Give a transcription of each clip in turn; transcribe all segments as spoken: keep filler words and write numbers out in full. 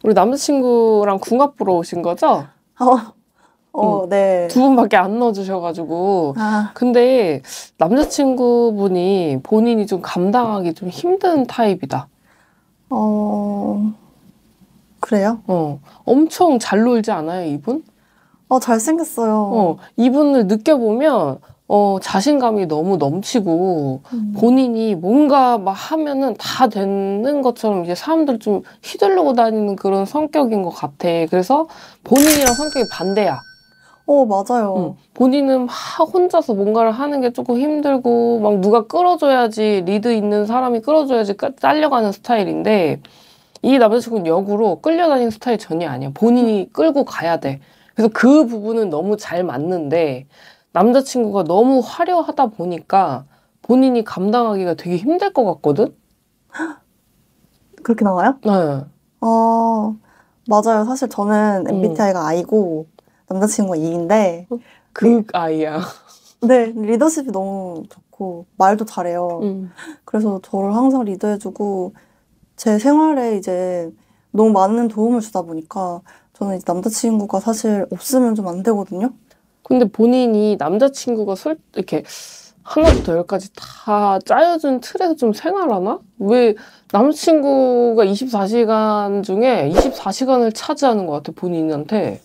우리 남자친구랑 궁합 보러 오신 거죠? 어, 어, 응. 네. 두 분밖에 안 넣어주셔가지고. 아, 근데 남자친구분이 본인이 좀 감당하기 좀 힘든 타입이다. 어, 그래요? 어, 엄청 잘 놀지 않아요, 이분? 어, 잘생겼어요. 어, 이분을 느껴보면, 어, 자신감이 너무 넘치고, 음. 본인이 뭔가 막 하면은 다 되는 것처럼 이제 사람들 좀 휘둘르고 다니는 그런 성격인 것 같아. 그래서 본인이랑 성격이 반대야. 어, 맞아요. 응. 본인은 막 혼자서 뭔가를 하는 게 조금 힘들고, 막 누가 끌어줘야지, 리드 있는 사람이 끌어줘야지 까- 딸려가는 스타일인데, 이 남자친구는 역으로 끌려다니는 스타일이 전혀 아니야. 본인이 끌고 가야 돼. 그래서 그 부분은 너무 잘 맞는데, 남자친구가 너무 화려하다 보니까 본인이 감당하기가 되게 힘들 것 같거든? 그렇게 나와요? 네. 어, 맞아요. 사실 저는 음. 엠비티아이가 I고 남자친구가 E인데, 그 아이야. 네, 리더십이 너무 좋고 말도 잘해요. 음. 그래서 저를 항상 리드해주고 제 생활에 이제 너무 많은 도움을 주다 보니까 저는 이제 남자친구가 사실 없으면 좀 안 되거든요. 근데 본인이 남자친구가 솔, 이렇게 하나부터 열까지 다 짜여준 틀에서 좀 생활하나? 왜 남자친구가 이십사 시간 중에 이십사 시간을 차지하는 것 같아, 본인한테.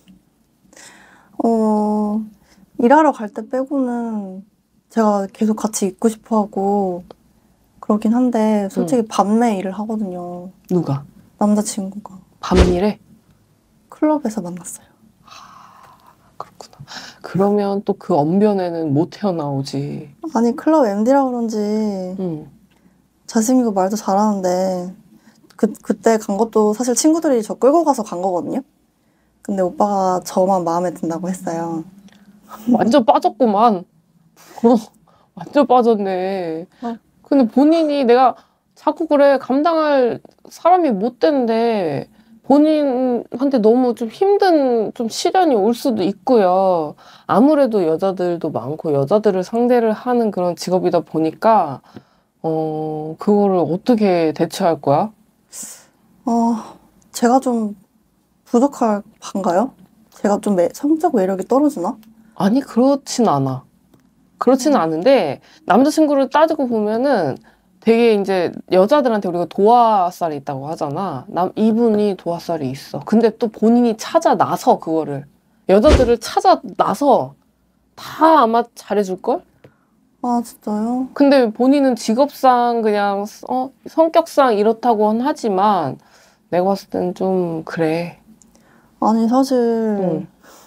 어, 일하러 갈 때 빼고는 제가 계속 같이 있고 싶어 하고 그러긴 한데 솔직히 밤에 일을 하거든요. 누가? 남자친구가. 밤일에? 클럽에서 만났어요. 그렇구나. 그러면 또 그 언변에는 못 헤어나오지. 아니, 클럽 엠디라 그런지 응. 잘생기고 말도 잘하는데 그, 그때 간 것도 사실 친구들이 저 끌고 가서 간 거거든요. 근데 오빠가 저만 마음에 든다고 했어요. 완전 빠졌구만. 어, 완전 빠졌네. 어. 근데 본인이 내가 자꾸 그래, 감당할 사람이 못 된데, 본인한테 너무 좀 힘든 좀 시련이 올 수도 있고요. 아무래도 여자들도 많고, 여자들을 상대를 하는 그런 직업이다 보니까, 어, 그거를 어떻게 대처할 거야? 어, 제가 좀 부족할 반가요? 제가 좀 매, 성적 매력이 떨어지나? 아니, 그렇진 않아. 그렇지는 않은데 남자친구를 따지고 보면은 되게 이제 여자들한테 우리가 도화살이 있다고 하잖아. 남 이분이 도화살이 있어. 근데 또 본인이 찾아 나서 그거를 여자들을 찾아 나서 다 아마 잘해줄걸? 아, 진짜요? 근데 본인은 직업상 그냥 어 성격상 이렇다고는 하지만 내가 봤을 땐 좀 그래. 아니, 사실 응.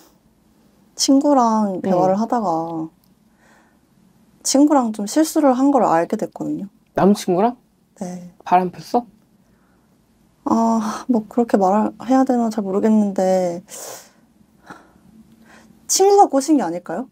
친구랑 대화를 응. 하다가 친구랑 좀 실수를 한 걸 알게 됐거든요. 남친구랑 네. 바람 폈어? 아, 뭐 그렇게 말해야 되나 잘 모르겠는데 친구가 꼬신 게 아닐까요?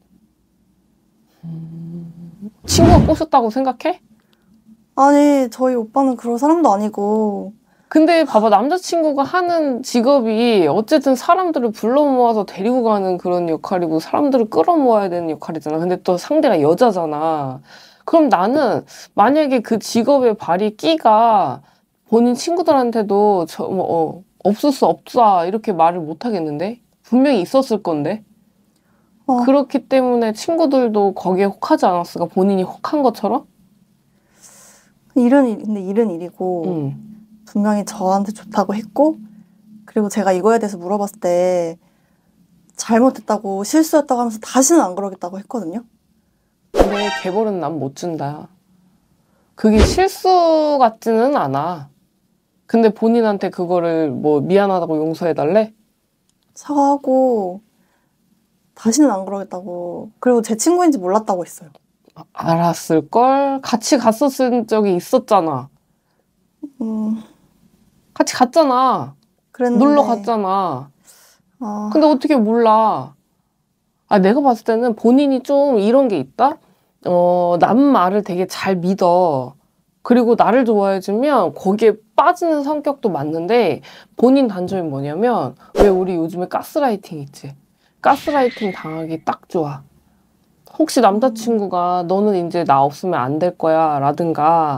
친구가 꼬셨다고 생각해? 아니, 저희 오빠는 그럴 사람도 아니고 근데 봐봐, 남자친구가 하는 직업이 어쨌든 사람들을 불러 모아서 데리고 가는 그런 역할이고 사람들을 끌어모아야 되는 역할이잖아. 근데 또 상대가 여자잖아. 그럼 나는 만약에 그 직업의 발이 끼가 본인 친구들한테도 저, 뭐, 어, 없을 수 없다 이렇게 말을 못 하겠는데? 분명히 있었을 건데? 어, 그렇기 때문에 친구들도 거기에 혹하지 않았을까? 본인이 혹한 것처럼? 일은 일, 근데 일은 일이고 응. 분명히 저한테 좋다고 했고 그리고 제가 이거에 대해서 물어봤을 때 잘못했다고 실수했다고 하면서 다시는 안 그러겠다고 했거든요. 근데 개벌은 난 못 준다. 그게 실수 같지는 않아. 근데 본인한테 그거를 뭐 미안하다고 용서해달래? 사과하고 다시는 안 그러겠다고 그리고 제 친구인지 몰랐다고 했어요. 알았을걸? 같이 갔었을 적이 있었잖아. 음, 같이 갔잖아. 그랬는데 놀러 갔잖아. 아, 근데 어떻게 몰라? 아, 내가 봤을 때는 본인이 좀 이런 게 있다? 어, 남 말을 되게 잘 믿어. 그리고 나를 좋아해주면 거기에 빠지는 성격도 맞는데 본인 단점이 뭐냐면 왜 우리 요즘에 가스라이팅 있지? 가스라이팅 당하기 딱 좋아. 혹시 남자친구가 너는 이제 나 없으면 안 될 거야 라든가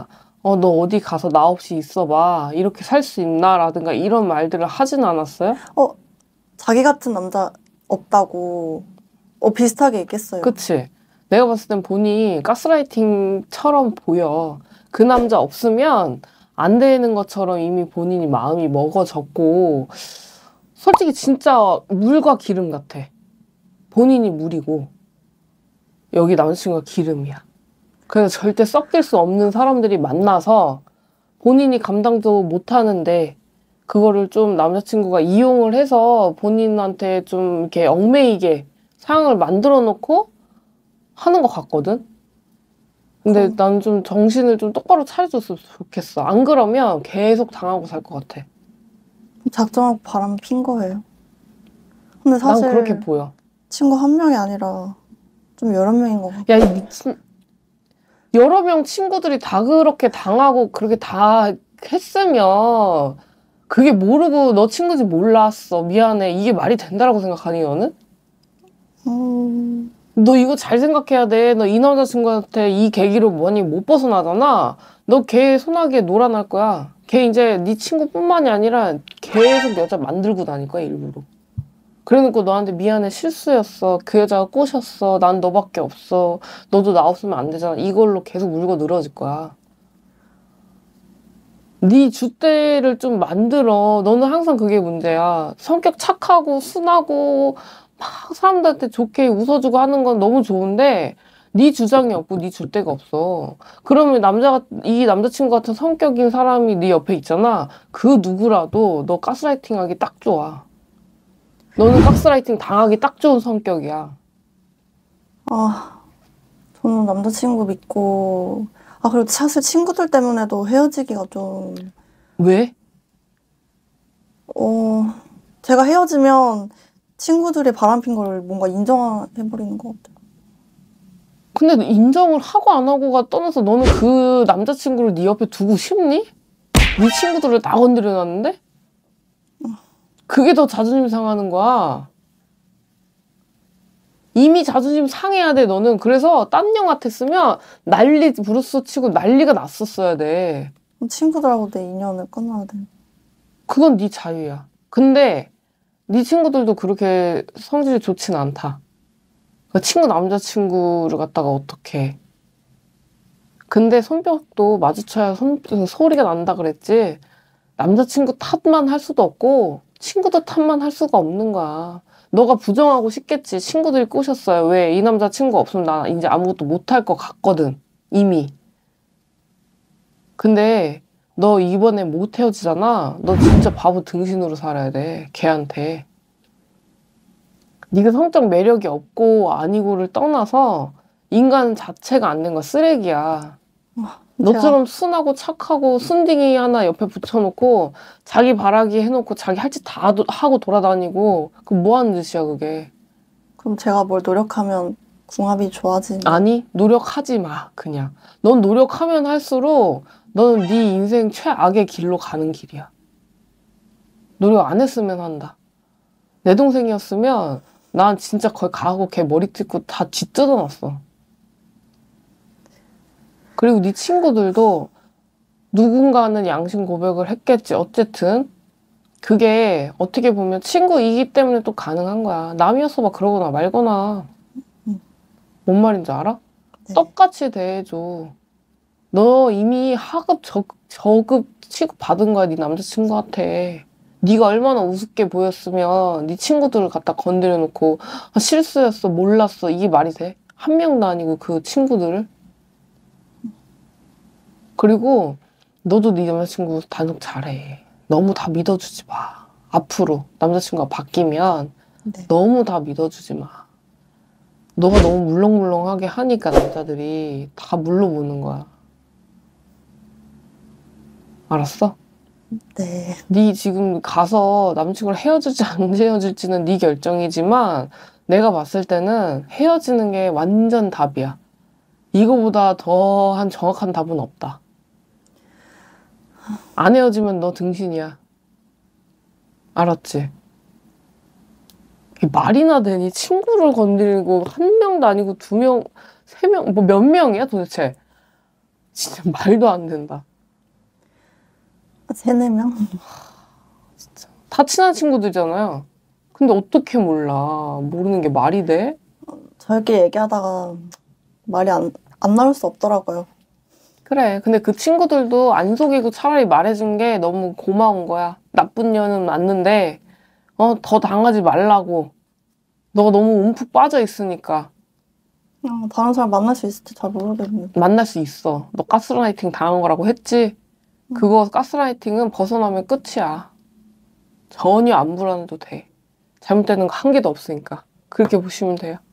어, 너 어디 가서 나 없이 있어봐. 이렇게 살 수 있나? 라든가 이런 말들을 하진 않았어요? 어, 자기 같은 남자 없다고 어, 비슷하게 얘기했어요. 그치? 내가 봤을 땐 본인이 가스라이팅처럼 보여. 그 남자 없으면 안 되는 것처럼 이미 본인이 마음이 먹어졌고, 솔직히 진짜 물과 기름 같아. 본인이 물이고, 여기 남자친구가 기름이야. 그래서 절대 섞일 수 없는 사람들이 만나서 본인이 감당도 못하는데, 그거를 좀 남자친구가 이용을 해서 본인한테 좀 이렇게 얽매이게 상황을 만들어 놓고 하는 것 같거든? 근데 어. 난 좀 정신을 좀 똑바로 차려줬으면 좋겠어. 안 그러면 계속 당하고 살 것 같아. 작정하고 바람 핀 거예요. 근데 난 사실 그렇게 보여. 친구 한 명이 아니라 좀 여러 명인 것 같아. 야, 이 미친. 여러 명 친구들이 다 그렇게 당하고 그렇게 다 했으면 그게 모르고 너 친구인지 몰랐어. 미안해. 이게 말이 된다라고 생각하니, 너는? 음, 너 이거 잘 생각해야 돼. 너 이 남자친구한테 이 계기로 많이 못 벗어나잖아. 너 걔 소나기에 놀아날 거야. 걔 이제 네 친구뿐만이 아니라 계속 여자 만들고 다닐 거야, 일부러. 그래놓고 너한테 미안해, 실수였어. 그 여자가 꼬셨어. 난 너밖에 없어. 너도 나 없으면 안 되잖아. 이걸로 계속 물고 늘어질 거야. 네 줏대를 좀 만들어. 너는 항상 그게 문제야. 성격 착하고 순하고 막 사람들한테 좋게 웃어주고 하는 건 너무 좋은데 네 주장이 없고 네 줏대가 없어. 그러면 남자가 이 남자친구 같은 성격인 사람이 네 옆에 있잖아. 그 누구라도 너 가스라이팅하기 딱 좋아. 너는 가스라이팅 당하기 딱 좋은 성격이야. 아, 저는 남자친구 믿고, 아, 그리고 사실 친구들 때문에도 헤어지기가 좀, 왜? 어, 제가 헤어지면 친구들이 바람핀 걸 뭔가 인정해버리는 것 같아요. 근데 인정을 하고 안 하고가 떠나서 너는 그 남자친구를 네 옆에 두고 싶니? 네 친구들을 다 건드려놨는데? 그게 더 자존심 상하는 거야. 이미 자존심 상해야 돼, 너는. 그래서 딴 년 같았으면 난리 부르스 치고 난리가 났었어야 돼. 친구들하고 내 인연을 끊어야 돼. 그건 네 자유야. 근데 네 친구들도 그렇게 성질이 좋진 않다. 그 친구 남자친구를 갖다가 어떻게. 근데 손뼉도 마주쳐야 손, 소리가 난다 그랬지. 남자친구 탓만 할 수도 없고 친구들 탓만 할 수가 없는 거야. 너가 부정하고 싶겠지. 친구들이 꼬셨어요. 왜? 이 남자 친구 없으면 나 이제 아무것도 못할 것 같거든. 이미. 근데 너 이번에 못 헤어지잖아. 너 진짜 바보 등신으로 살아야 돼. 걔한테. 네가 성적 매력이 없고 아니고를 떠나서 인간 자체가 안 된 거야. 쓰레기야. 너처럼 순하고 착하고 순딩이 하나 옆에 붙여놓고 자기 바라기 해놓고 자기 할 짓 다 하고 돌아다니고 그럼 뭐 하는 짓이야 그게. 그럼 제가 뭘 노력하면 궁합이 좋아지는? 아니 노력하지 마 그냥. 넌 노력하면 할수록 너는 네 인생 최악의 길로 가는 길이야. 노력 안 했으면 한다. 내 동생이었으면 난 진짜 거기 가고 걔 머리 뜯고 다 쥐 뜯어놨어. 그리고 네 친구들도 누군가는 양심 고백을 했겠지. 어쨌든 그게 어떻게 보면 친구이기 때문에 또 가능한 거야. 남이었어 봐 그러거나 말거나. 뭔 말인지 알아? 네. 똑같이 대해줘. 너 이미 하급 저, 저급 취급 받은 거야 네 남자친구한테. 네가 얼마나 우습게 보였으면 네 친구들을 갖다 건드려 놓고 아, 실수였어 몰랐어 이게 말이 돼? 한 명도 아니고 그 친구들을. 그리고 너도 네 남자친구 단속 잘해. 너무 다 믿어주지 마. 앞으로 남자친구가 바뀌면 네. 너무 다 믿어주지 마. 너가 너무 물렁물렁하게 하니까 남자들이 다 물러보는 거야. 알았어? 네. 네 지금 가서 남친구랑 헤어질지 안 헤어질지는 네 결정이지만 내가 봤을 때는 헤어지는 게 완전 답이야. 이거보다 더한 정확한 답은 없다. 안 헤어지면 너 등신이야. 알았지? 이게 말이나 되니? 친구를 건드리고 한 명도 아니고 두 명, 세 명, 뭐 몇 명이야 도대체? 진짜 말도 안 된다. 세네 명? 다 친한 친구들이잖아요. 근데 어떻게 몰라? 모르는 게 말이 돼? 저희끼리 얘기하다가 말이 안, 안 나올 수 없더라고요. 그래. 근데 그 친구들도 안 속이고 차라리 말해준 게 너무 고마운 거야. 나쁜 년은 맞는데, 어, 더 당하지 말라고. 너가 너무 움푹 빠져 있으니까. 어, 다른 사람 만날 수 있을지 잘 모르겠는데. 만날 수 있어. 너 가스라이팅 당한 거라고 했지? 그거 가스라이팅은 벗어나면 끝이야. 전혀 안 불안해도 돼. 잘못되는 거 한 개도 없으니까. 그렇게 보시면 돼요.